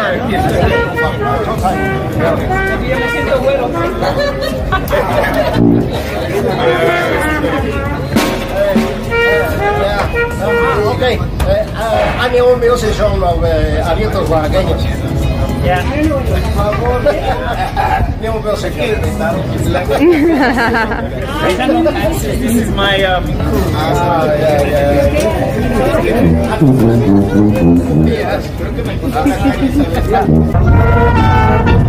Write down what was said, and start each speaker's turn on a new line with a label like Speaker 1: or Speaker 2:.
Speaker 1: Okay, I'm your musician of Avientos Oaxaqueños.
Speaker 2: Yeah. This is my
Speaker 1: Yes.